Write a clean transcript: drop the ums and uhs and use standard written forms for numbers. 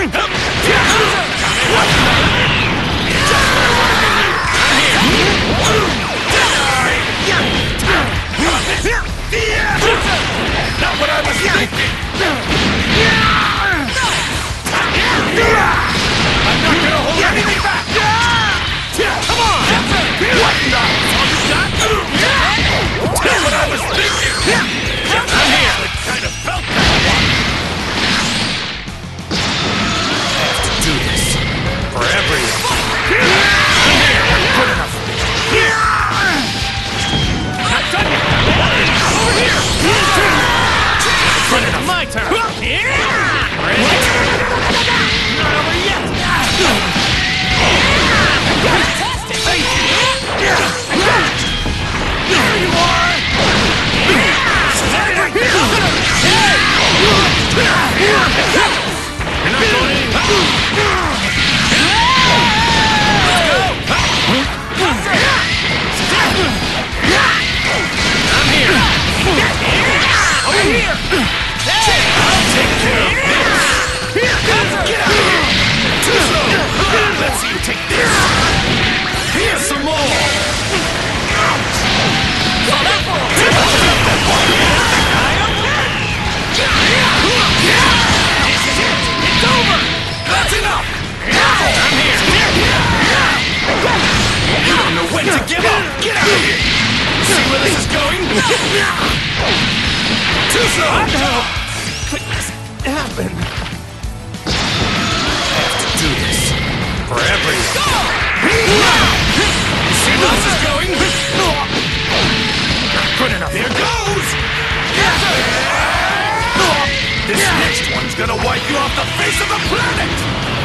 Not what I was thinking! I'm not gonna hold anything back! Come on! What the? All you got? That's what I was thinking! I'm here! I kind of felt that one! I have to do this. For everyone. I'm here! Good enough for me. Not done yet! Over here! Good enough. My turn! Ready? Not over yet! Fantastic! Thank you! There you are! You're not going anywhere! I'm here! Over here! I'll take care of this! Get out of here! Too slow! Let's see you take this! Here's some more! This is it! It's over! That's enough! I'm here! You don't know when to give up! Get out of here! See where this is going? Too slow! How could this happen? I have to do this. For everyone. See where this is going? Not good enough. There goes! This next one's gonna wipe you off the face of the planet!